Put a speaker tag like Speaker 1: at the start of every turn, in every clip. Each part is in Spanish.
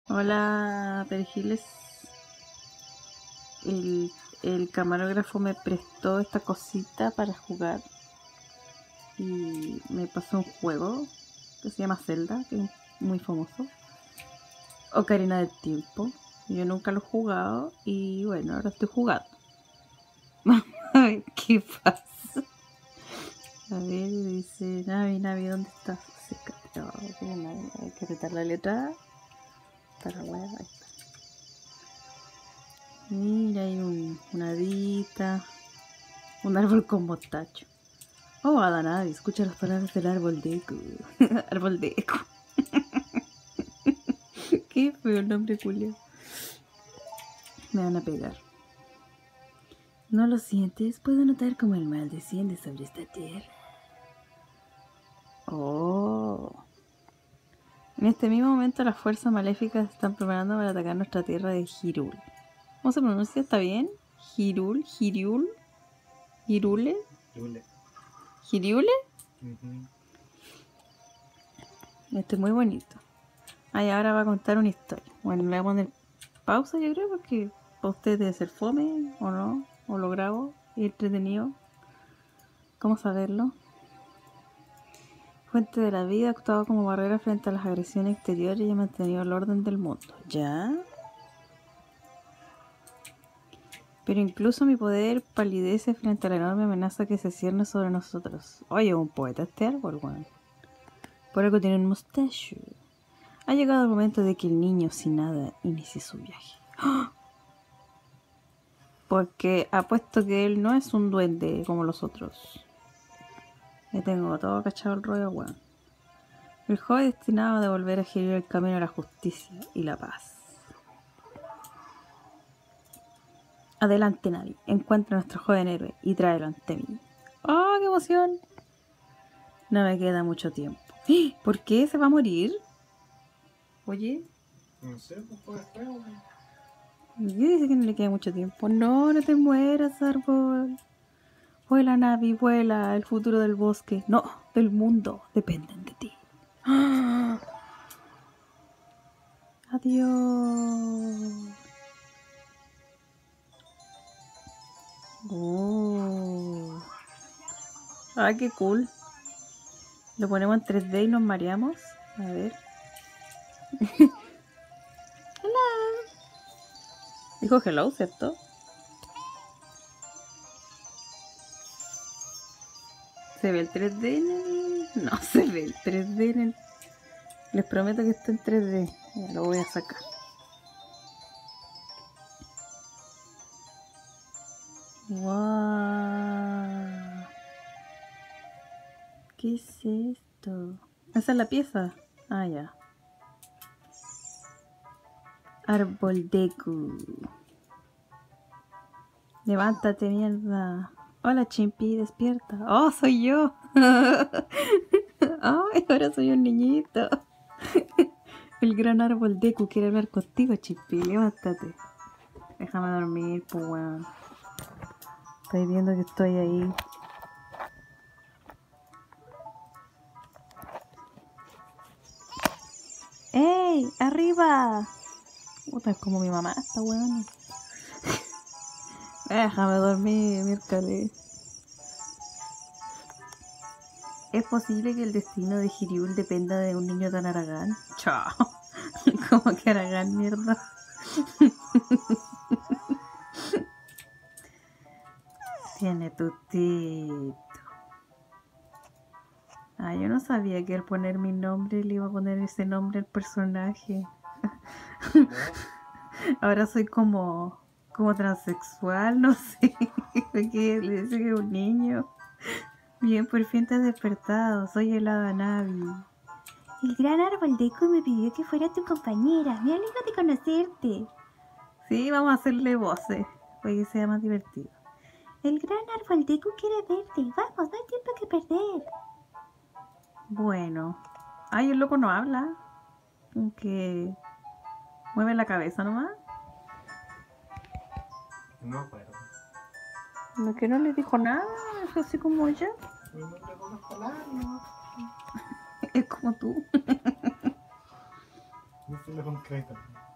Speaker 1: Hola, Perejil. El, el camarógrafo me prestó esta cosita para jugar y me pasó un juego que se llama Zelda, que es muy famoso. Ocarina del Tiempo. Yo nunca lo he jugado y bueno, ahora estoy jugando. A ver qué pasa. A ver, dice Navi, ¿dónde estás? Navi, hay que apretar la letra para la web. Mira, hay una hadita, un árbol con mostacho. Oh, Adanavi, escucha las palabras del árbol de eco. Árbol de eco. Qué feo el nombre, Julio. Me van a pegar. ¿No lo sientes? Puedo notar cómo el mal desciende sobre esta tierra. Oh. En este mismo momento las fuerzas maléficas se están preparando para atacar nuestra tierra de Hyrule. ¿Cómo se pronuncia? ¿Está bien? Hyrule, Hyrule, Hyrule, Hyrule. Este es muy bonito. Ay, ahora va a contar una historia. Bueno, le voy a poner pausa, yo creo, porque para ustedes debe ser fome o no, o lo grabo y entretenido. ¿Cómo saberlo? Fuente de la vida, ha actuado como barrera frente a las agresiones exteriores y ha mantenido el orden del mundo. ¿Ya? Pero incluso mi poder palidece frente a la enorme amenaza que se cierne sobre nosotros. Oye, un poeta este árbol, weón. Por algo tiene un mustache. Ha llegado el momento de que el niño sin nada inicie su viaje. ¡Oh! Porque apuesto que él no es un duende como los otros. Ya tengo todo cachado el rollo, weón. El joven destinado a devolver a Hyrule el camino a la justicia y la paz. Adelante, Navi. Encuentra a nuestro joven héroe y tráelo ante mí. ¡Oh, qué emoción! No me queda mucho tiempo. ¿Por qué se va a morir? Oye.
Speaker 2: No sé, pues fue feo.
Speaker 1: ¿Qué dice que no le queda mucho tiempo? No, no te mueras, árbol. Vuela, Navi, vuela. El futuro del bosque, no, del mundo, dependen de ti. ¡Ah! Adiós. Oh. Ah, qué cool. Lo ponemos en 3D y nos mareamos. A ver. Hello. Dijo hello, ¿cierto? ¿Se ve el 3D en el...? No se ve el 3D en el... Les prometo que está en 3D. Ya lo voy a sacar. Wow. ¿Qué es esto? Esa es la pieza. Ah, ya. Árbol Deku. Levántate, mierda. Hola, Chimpi, despierta. Oh, soy yo. Ay, ahora soy un niñito. El gran árbol Deku quiere hablar contigo, Chimpi. Levántate. Déjame dormir, pues weón. Estáis viendo que estoy ahí. ¡Ey! ¡Arriba! Puta, es como mi mamá, esta weón. Déjame dormir, miércoles. ¿Es posible que el destino de Hyrule dependa de un niño tan Aragán? Chao. Como que Aragán, mierda. Tiene tutito. Ah, yo no sabía que al poner mi nombre le iba a poner ese nombre al personaje. Ahora soy como transexual, no sé. Porque le dice que es un niño. Bien, por fin te has despertado. Soy el Hada Navi. El gran árbol Deku me pidió que fuera tu compañera. Me alegro de conocerte. Sí, vamos a hacerle voces para que sea más divertido. El gran árbol Deku quiere verte. Vamos, no hay tiempo que perder. Bueno. Ay, el loco no habla. Que mueve la cabeza nomás.
Speaker 2: No acuerdo.
Speaker 1: Lo que no le dijo nada, es así como ella.
Speaker 2: No reconozco nada, no.
Speaker 1: Es como tú.
Speaker 2: No se lo concreto.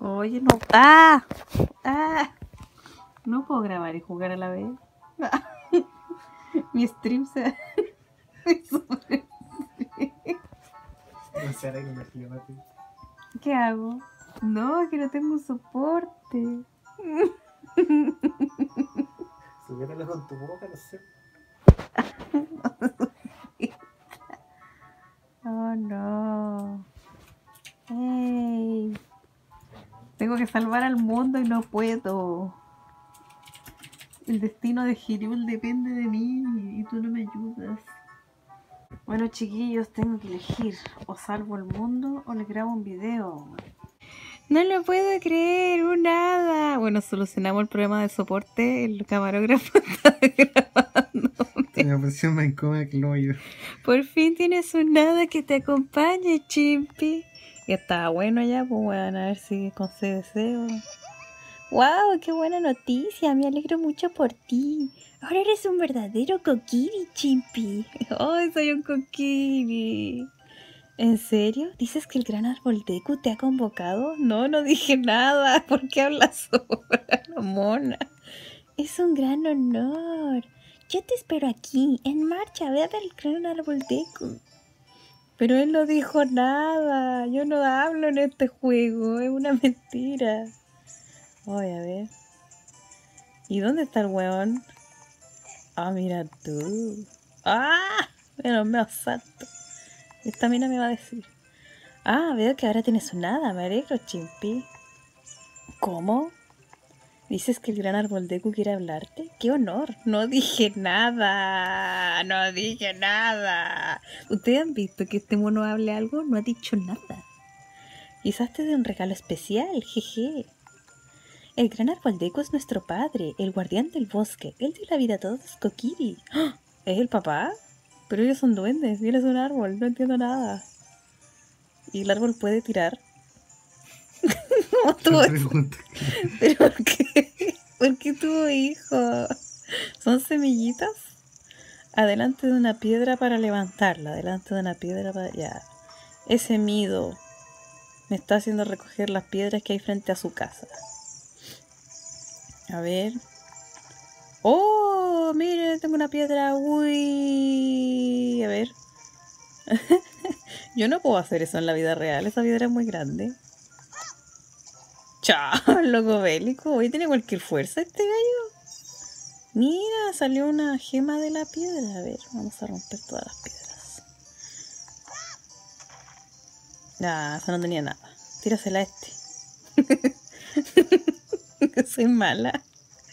Speaker 1: Oye, no. ¡Ah! ¡Ah! No puedo grabar y jugar a la vez. Mi stream se...
Speaker 2: No sé, ahora que me imagino a ti.
Speaker 1: ¿Qué hago? No, que no tengo soporte.
Speaker 2: Subiéralo con tu boca, no sé.
Speaker 1: Oh, no. Hey. Tengo que salvar al mundo y no puedo. El destino de Hiriul depende de mí y tú no me ayudas. Bueno, chiquillos, tengo que elegir. O salvo el mundo o les grabo un video. No lo puedo creer, un nada. Bueno, solucionamos el problema de soporte. El camarógrafo está grabando.
Speaker 2: Me pareció más incómoda que el hoyo.
Speaker 1: Por fin tienes un nada que te acompañe, Chimpi. Y está bueno ya, pues bueno, a ver si concede deseo. ¡Wow! ¡Qué buena noticia! Me alegro mucho por ti. Ahora eres un verdadero Kokiri, Chimpi. ¡Ay, soy un Kokiri! ¿En serio? ¿Dices que el gran árbol Deku te ha convocado? No, no dije nada. ¿Por qué hablas sola, mona? Es un gran honor. Yo te espero aquí, en marcha. Ve a ver el gran árbol Deku. Pero él no dijo nada. Yo no hablo en este juego. Es una mentira. Voy a ver. ¿Y dónde está el weón? Ah, mira tú. ¡Ah! Pero me asalto. Esta mina me va a decir. Ah, veo que ahora tienes un hada. Me alegro, Chimpi. ¿Cómo? ¿Dices que el gran árbol Deku quiere hablarte? ¡Qué honor! No dije nada. No dije nada. ¿Ustedes han visto que este mono hable algo? No ha dicho nada. Quizás te dé un regalo especial, jeje. El gran árbol Deku es nuestro padre, el guardián del bosque. Él dio la vida a todos los Kokiri. ¡Ah! ¿Es el papá? Pero ellos son duendes y él es un árbol. No entiendo nada. ¿Y el árbol puede tirar? ¿Cómo tuvo eso? ¿Pero por qué? ¿Por qué tuvo hijos? ¿Son semillitas? Adelante de una piedra para levantarla. Adelante de una piedra para... Ya. Ese Mido me está haciendo recoger las piedras que hay frente a su casa. A ver. ¡Oh! Mire, tengo una piedra. ¡Uy! A ver. Yo no puedo hacer eso en la vida real. Esa piedra es muy grande. ¡Chao! Loco bélico. Hoy tiene cualquier fuerza este gallo. Mira, salió una gema de la piedra. A ver, vamos a romper todas las piedras. Nah, esa no tenía nada. Tírasela a este. Soy mala.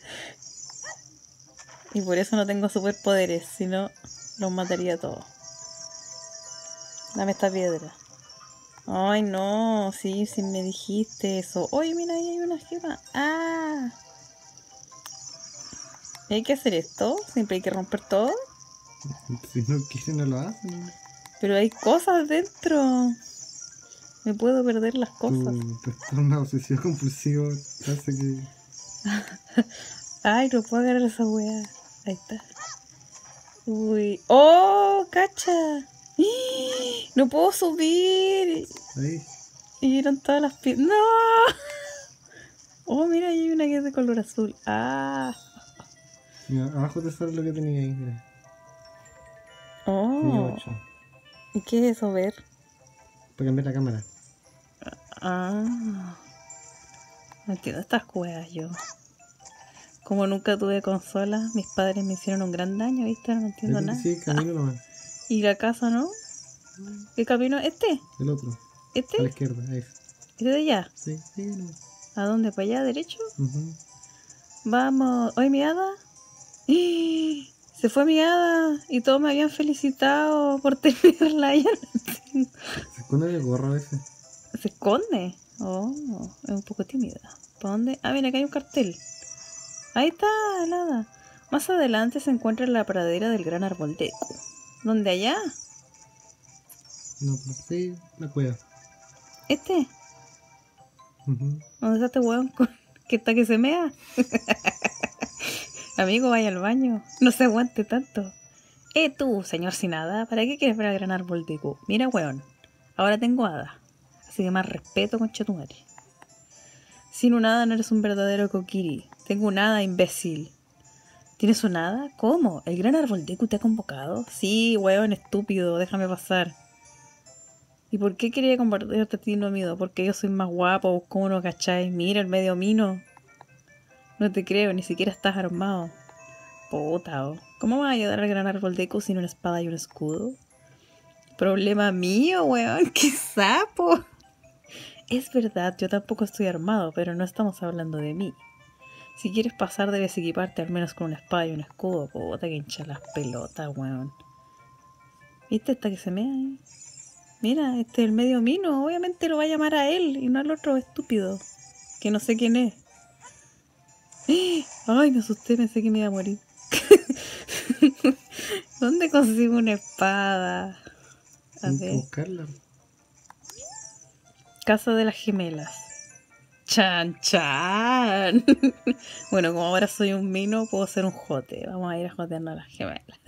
Speaker 1: Y por eso no tengo superpoderes, si no los mataría a todos. Dame esta piedra. Ay, no, sí, sí me dijiste eso. Oye, mira, ahí hay una gema. Ah. ¿Hay que hacer esto? ¿Siempre hay que romper todo?
Speaker 2: Si no quieren, no lo hacen.
Speaker 1: Pero hay cosas dentro. Me puedo perder las cosas.
Speaker 2: Tu trastorno obsesivo compulsivo hace que...
Speaker 1: Ay, no puedo agarrar esa weá. Ahí está. Uy. ¡Oh, cacha! ¡Ah! No puedo subir.
Speaker 2: Ahí.
Speaker 1: Y vieron todas las piedras. ¡No! Oh, mira, ahí hay una que es de color azul. Ah.
Speaker 2: Mira, abajo te sale lo que tenía ahí, mira.
Speaker 1: Oh.
Speaker 2: 8.
Speaker 1: ¿Y qué es eso, ver?
Speaker 2: Para cambiar la cámara.
Speaker 1: Ah. No entiendo estas cuevas yo. Como nunca tuve consola, mis padres me hicieron un gran daño, ¿viste? No entiendo nada.
Speaker 2: Sí, camino nomás.
Speaker 1: ¿Y la casa no? ¿Qué camino? ¿Este?
Speaker 2: El otro.
Speaker 1: ¿Este?
Speaker 2: A la izquierda, ahí.
Speaker 1: ¿Este de allá?
Speaker 2: Sí, sí, no.
Speaker 1: ¿A dónde? ¿Para allá, derecho?
Speaker 2: Uh-huh.
Speaker 1: Vamos. ¿Hoy mi hada? ¡Ah! Se fue mi hada y todos me habían felicitado por tenerla. Ya no entiendo.
Speaker 2: Se esconde el gorro a veces.
Speaker 1: ¿Se esconde? Oh, es un poco tímida. ¿Para dónde? Ah, mira, acá hay un cartel. Ahí está, nada. Más adelante se encuentra la pradera del gran árbol Deku. ¿Dónde allá?
Speaker 2: No, pero sí, la cueva.
Speaker 1: ¿Este?
Speaker 2: Uh-huh.
Speaker 1: ¿Dónde está este hueón que está que se mea? Amigo, vaya al baño. No se aguante tanto. Tú, señor sin hada, ¿para qué quieres ver al gran árbol Deku? Mira, hueón, ahora tengo hada. Así que más respeto, concha tu madre. Sin un hada no eres un verdadero Kokiri. Tengo un hada, imbécil. ¿Tienes un hada? ¿Cómo? ¿El gran árbol Deku te ha convocado? Sí, weón, estúpido, déjame pasar. ¿Y por qué quería compartirte a ti, no amigo? Porque yo soy más guapo, ¿cómo no cacháis? Mira el medio mino. No te creo, ni siquiera estás armado. Puta, oh. ¿Cómo vas a ayudar al gran árbol Deku sin una espada y un escudo? Problema mío, weón, qué sapo. Es verdad, yo tampoco estoy armado, pero no estamos hablando de mí. Si quieres pasar, debes equiparte al menos con una espada y un escudo. Puta que hincha las pelotas, weón. ¿Viste esta que se mea ahí? Mira, este es el medio mino. Obviamente lo va a llamar a él y no al otro estúpido. Que no sé quién es. Ay, me asusté, pensé que me iba a morir. ¿Dónde consigo una espada? A
Speaker 2: Tienes que
Speaker 1: ver.
Speaker 2: buscarla.
Speaker 1: Casa de las gemelas. Chan, chan. Bueno, como ahora soy un mino, puedo ser un jote. Vamos a ir a jotearnos a las gemelas.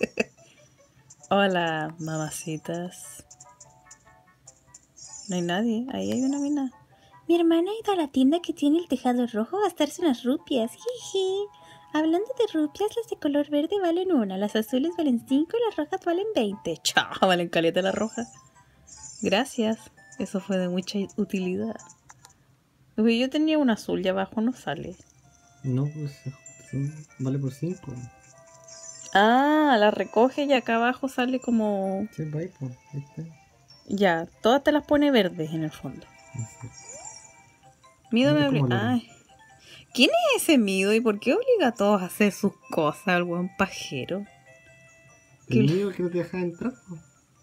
Speaker 1: Hola, mamacitas. No hay nadie. Ahí hay una mina.
Speaker 3: Mi hermana ha ido a la tienda que tiene el tejado rojo a gastarse unas rupias. Jiji. Hablando de rupias, las de color verde valen 1, las azules valen 5 y las rojas valen 20.
Speaker 1: Chao, valen caleta la roja. Gracias. Eso fue de mucha utilidad. Uy, yo tenía un azul y abajo no sale.
Speaker 2: No, pues vale por 5.
Speaker 1: Ah, la recoge y acá abajo sale como...
Speaker 2: Sí, va ahí, pues. Ahí está.
Speaker 1: Ya, todas te las pone verdes en el fondo.
Speaker 2: No sé.
Speaker 1: Mido me
Speaker 2: Mira cómo
Speaker 1: obliga...
Speaker 2: lo-
Speaker 1: Ay. ¿Quién es ese Mido y por qué obliga a todos a hacer sus cosas al buen pajero?
Speaker 2: El
Speaker 1: ¿Qué-
Speaker 2: mío que no te dejaba entrar, pues.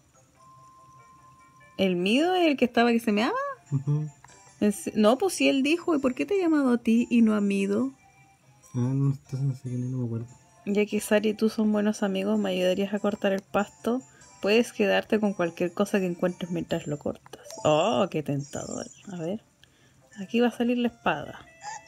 Speaker 1: ¿El Mido es el que estaba que se meaba?
Speaker 2: Ujú.
Speaker 1: No, pues sí, él dijo, ¿y por qué te ha llamado a ti y no a Mido?
Speaker 2: Ah, no, entonces no sé quién es, no me acuerdo.
Speaker 1: Ya que Sari y tú son buenos amigos, ¿me ayudarías a cortar el pasto? Puedes quedarte con cualquier cosa que encuentres mientras lo cortas. Oh, qué tentador. A ver. Aquí va a salir la espada.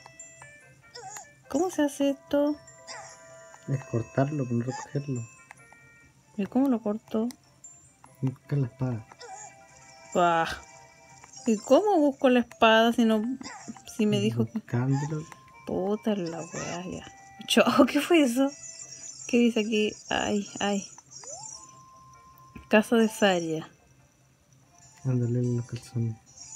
Speaker 1: ¿Cómo se hace esto?
Speaker 2: Es cortarlo, pero no recogerlo.
Speaker 1: ¿Y cómo lo corto?
Speaker 2: Y buscar la espada.
Speaker 1: Bah. ¿Y cómo busco la espada si no... si me dijo que...
Speaker 2: Buscándolo.
Speaker 1: Puta la weá, ya. Chao, ¿qué fue eso? ¿Qué dice aquí? Ay, ay. Casa de Saria.
Speaker 2: Ándale los calzones.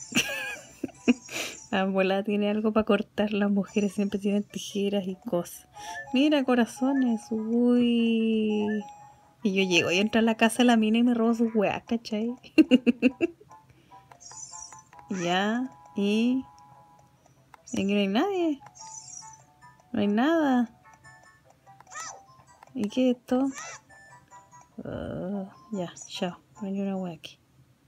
Speaker 1: La abuela tiene algo para cortar. Las mujeres siempre tienen tijeras y cosas. Mira, corazones. Uy. Y yo llego y entro a la casa de la mina y me robo sus weas, ¿cachai? Ya. Y... aquí no hay nadie. No hay nada. ¿Y qué es esto? Ya, chao. No hay una wea aquí.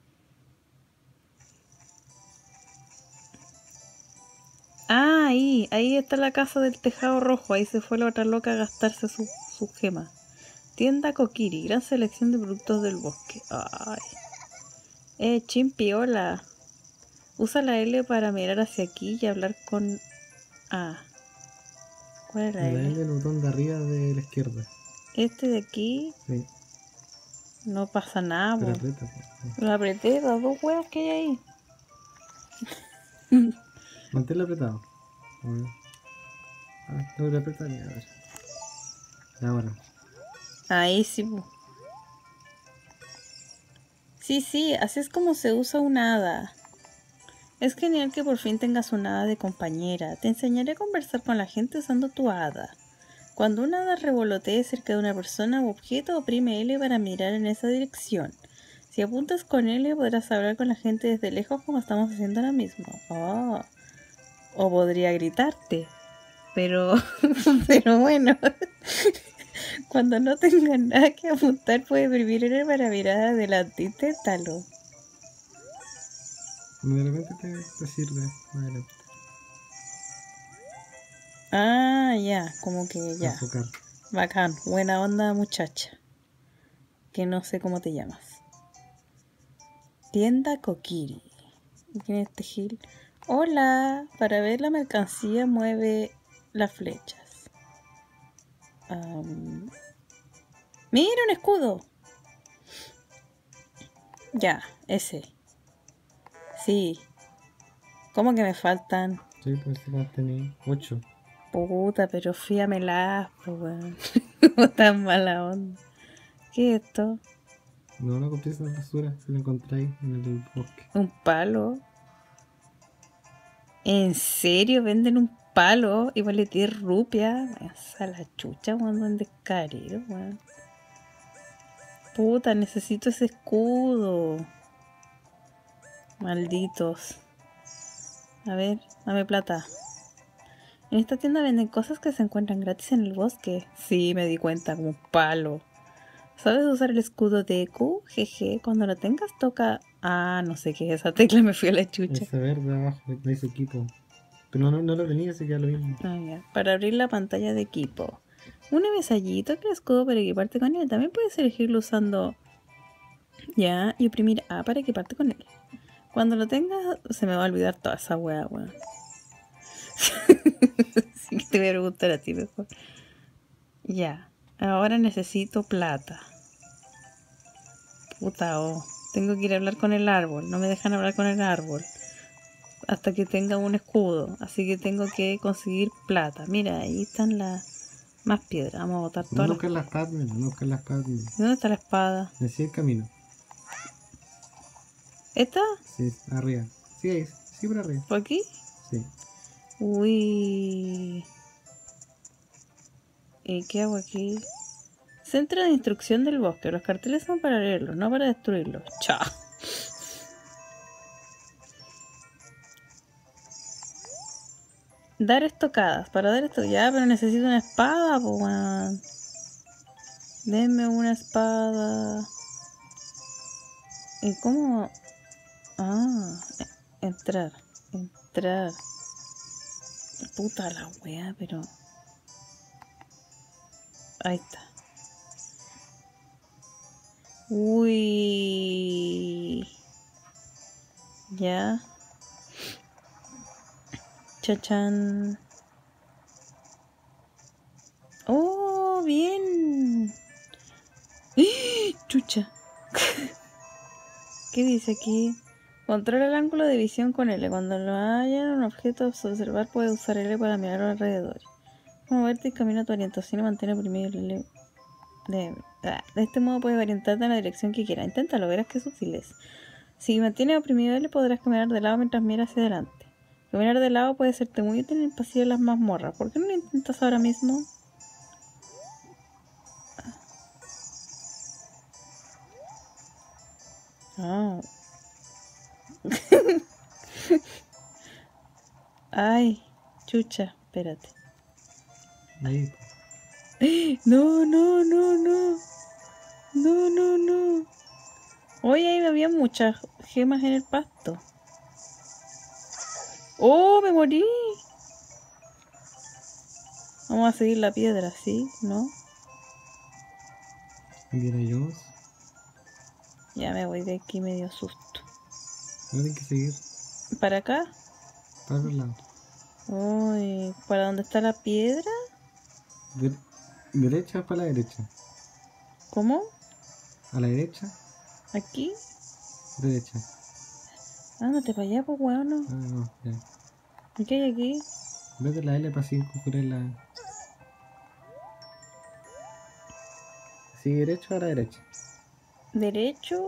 Speaker 1: Ah, ahí está la casa del tejado rojo. Ahí se fue la otra loca a gastarse su gema. Tienda Kokiri, gran selección de productos del bosque. Ay. Chimpi, hola. Usa la L para mirar hacia aquí y hablar con... Ah. ¿Cuál es la
Speaker 2: La L
Speaker 1: L?
Speaker 2: el botón de arriba de la izquierda.
Speaker 1: Este de aquí
Speaker 2: Sí,
Speaker 1: no pasa nada,
Speaker 2: pero
Speaker 1: po.
Speaker 2: aprieta. Pues.
Speaker 1: Lo apreté, las dos huevas que hay ahí.
Speaker 2: Manténlo apretado. A ver. Ah, tengo que apretar y a ver. Ahora.
Speaker 1: Ahí sí, po. Sí, así es como se usa un hada. Es genial que por fin tengas un hada de compañera. Te enseñaré a conversar con la gente usando tu hada. Cuando un hada revolotee cerca de una persona u objeto, oprime L para mirar en esa dirección. Si apuntas con L, podrás hablar con la gente desde lejos como estamos haciendo ahora mismo. Oh. O podría gritarte. Pero, pero bueno. Cuando no tengas nada que apuntar, puedes oprimir L para mirar adelante. Inténtalo.
Speaker 2: De repente te sirve. Adelante.
Speaker 1: Ah, ya, como que
Speaker 2: Para
Speaker 1: ya.
Speaker 2: enfocar.
Speaker 1: Bacán, buena onda muchacha. Que no sé cómo te llamas. Tienda Kokiri. ¿Quién es este Gil? Hola, para ver la mercancía mueve las flechas. Mira un escudo. Ya, ese. Sí. ¿Cómo que me faltan?
Speaker 2: Sí, pues si más tenía 8.
Speaker 1: Puta, pero fíamelas, pues weón. Como tan mala onda. ¿Qué es esto?
Speaker 2: No, no compré esa basura, si la encontráis en el bosque.
Speaker 1: ¿Un palo? ¿En serio venden un palo y vale 10 rupias? Esa la chucha, weón, donde es carero, weón. Puta, necesito ese escudo. Malditos. A ver, dame plata. En esta tienda venden cosas que se encuentran gratis en el bosque. Sí, me di cuenta, como un palo. ¿Sabes usar el escudo de Eku? Jeje, cuando lo tengas toca... Ah, no sé qué es esa tecla, me fui a la chucha.
Speaker 2: Ese verde abajo, de ese equipo. Pero no lo tenía, así que ya lo mismo.
Speaker 1: Ah, ya. Para abrir la pantalla de equipo. Una vez allí, toca el escudo para equiparte con él. También puedes elegirlo usando... Ya, y oprimir A para equiparte con él. Cuando lo tengas, se me va a olvidar toda esa wea, weón. Así que te voy a preguntar a ti mejor. Ya, ahora necesito plata. Puta, tengo que ir a hablar con el árbol. No me dejan hablar con el árbol hasta que tenga un escudo. Así que tengo que conseguir plata. Mira, ahí están las más piedras. Vamos a botar
Speaker 2: No
Speaker 1: todas
Speaker 2: busques las padmes, no busques las padmes.
Speaker 1: ¿Dónde está la espada?
Speaker 2: Así el camino.
Speaker 1: ¿Esta?
Speaker 2: Sí, arriba. Sí, ahí, sí, por arriba.
Speaker 1: ¿Por aquí?
Speaker 2: Sí.
Speaker 1: Uy. ¿Y qué hago aquí? Centro de instrucción del bosque. Los carteles son para leerlos, no para destruirlos. Chao. Dar estocadas. Para dar esto ya, pero necesito una espada, pues, weón. Denme una espada. ¿Y cómo? Ah, entrar. Entrar. Puta la wea, pero... Ahí está. Uy. Ya. Chachán. Oh, bien. Chucha. ¿Qué dice aquí? Controla el ángulo de visión con L. Cuando lo haya un objeto a observar, puedes usar L para mirar alrededor. Moverte y camina tu orientación y mantén oprimido el L. De este modo puedes orientarte en la dirección que quieras. Inténtalo, verás qué útil es. Si mantienes oprimido L, podrás caminar de lado mientras miras hacia adelante. Caminar de lado puede serte muy útil en el pasillo de las mazmorras. ¿Por qué no lo intentas ahora mismo? Ah. Ay, chucha, espérate.
Speaker 2: Ahí.
Speaker 1: No, no, no, no. No, no, no. Hoy ahí había muchas gemas en el pasto. ¡Oh, me morí! Vamos a seguir la piedra, ¿sí? ¿No?
Speaker 2: Indiana Jones.
Speaker 1: Ya me voy de aquí medio susto.
Speaker 2: No hay que seguir.
Speaker 1: ¿Para acá?
Speaker 2: Para los lados.
Speaker 1: Uy, ¿para dónde está la piedra?
Speaker 2: Derecha para la derecha.
Speaker 1: ¿Cómo?
Speaker 2: A la derecha,
Speaker 1: ¿Aquí?
Speaker 2: derecha.
Speaker 1: Ándate para allá, pues, weón.
Speaker 2: Ah, no, ya.
Speaker 1: ¿Y qué hay aquí?
Speaker 2: Vete la L para así configurar la. Sigue derecho a la derecha.
Speaker 1: ¿Derecho?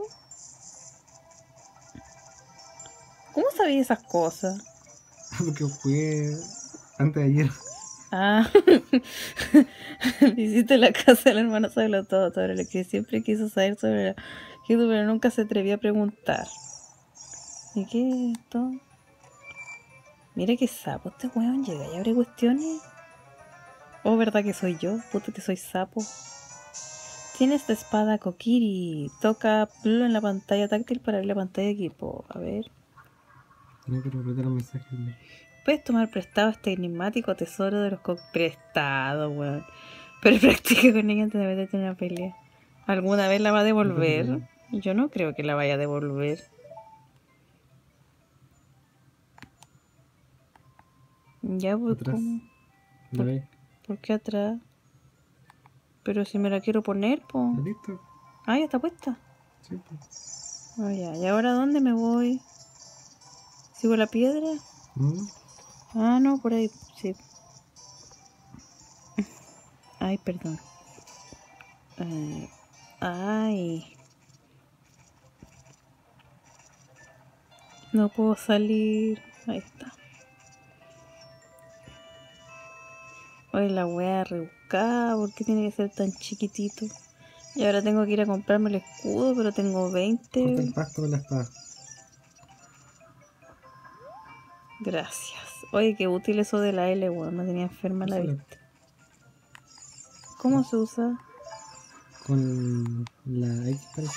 Speaker 1: ¿Cómo sabía esas cosas?
Speaker 2: Porque jugué antes de ayer.
Speaker 1: Ah, hiciste la casa del hermano sobre todo, sobre lo que siempre quiso saber sobre la gente, pero nunca se atrevió a preguntar. ¿Y qué es esto? Mira qué sapo este weón, llega y abre cuestiones. Oh, ¿verdad que soy yo? Puto que soy sapo. Tiene esta espada Kokiri. Toca Blue en la pantalla táctil para abrir la pantalla de equipo. A ver.
Speaker 2: No, pero apretar los mensajes. ¿No?
Speaker 1: Puedes tomar prestado este enigmático tesoro de los prestado, weón. Pero practica con ella antes de meterte en una pelea. ¿Alguna vez la va a devolver? Yo no creo que la vaya a devolver. Ya, pues,
Speaker 2: Atrás.
Speaker 1: ¿cómo?
Speaker 2: ¿La ves?
Speaker 1: ¿Por qué atrás? Pero si me la quiero poner, pues.
Speaker 2: ¿Está listo?
Speaker 1: Ah, ya está puesta.
Speaker 2: Sí, pues.
Speaker 1: Oh, ya. ¿Y ahora dónde me voy? ¿Sigo la piedra?
Speaker 2: ¿No?
Speaker 1: Ah, no, por ahí, sí. Ay, perdón. Ay. No puedo salir. Ahí está. Oye, la wea rebuscada. ¿Por qué tiene que ser tan chiquitito? Y ahora tengo que ir a comprarme el escudo, pero tengo
Speaker 2: Corta
Speaker 1: 20.
Speaker 2: el pasto con la espada.
Speaker 1: Gracias. Oye, qué útil eso de la L, weón. Me tenía enferma la
Speaker 2: Úsala.
Speaker 1: vista. ¿Cómo se usa?
Speaker 2: Con la X parece.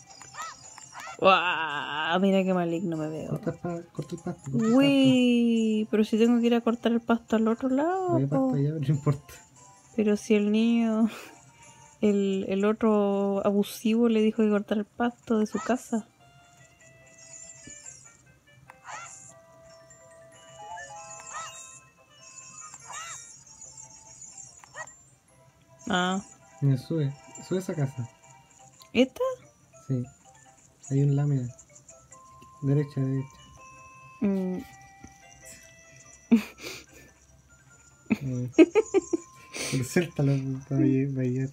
Speaker 1: ¡Guau! Mira qué maligno me veo.
Speaker 2: Corta el pasto, corta el pasto.
Speaker 1: Uy, pero si tengo que ir a cortar el pasto al otro lado.
Speaker 2: Había pasto
Speaker 1: po.
Speaker 2: allá, pero no importa.
Speaker 1: Pero si el niño, el otro abusivo le dijo que cortar el pasto de su casa. Ah,
Speaker 2: Mira, sube. Sube esa casa.
Speaker 1: ¿esta?
Speaker 2: Sí. Hay un lámina. Derecha.
Speaker 1: Mm,
Speaker 2: Pero suéltalo para llegar.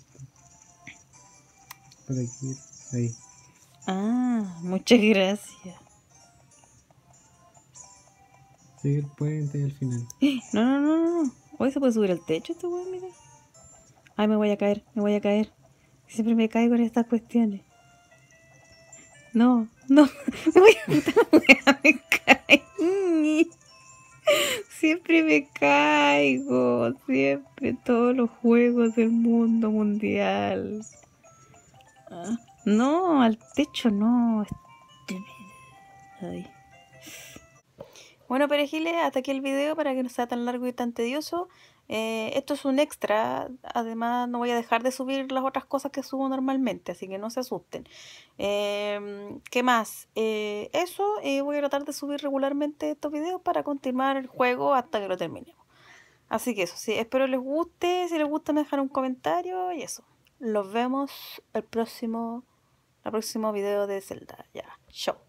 Speaker 2: Por aquí. Ahí.
Speaker 1: ah, muchas gracias.
Speaker 2: Sigue el puente y al final.
Speaker 1: No. Hoy se puede subir al techo este weón, mira. Ay, me voy a caer. Siempre me caigo en estas cuestiones. No, me voy me caigo. Siempre me caigo, siempre, todos los juegos del mundo mundial. Ah, no, al techo no. Ay. Bueno, perejiles, hasta aquí el video para que no sea tan largo y tan tedioso. Esto es un extra, además no voy a dejar de subir las otras cosas que subo normalmente, así que no se asusten. ¿Qué más? Eso, voy a tratar de subir regularmente estos videos para continuar el juego hasta que lo terminemos. Así que eso, sí, espero les guste, si les gusta me dejan un comentario y eso. Los vemos el próximo video de Zelda. Ya, chao.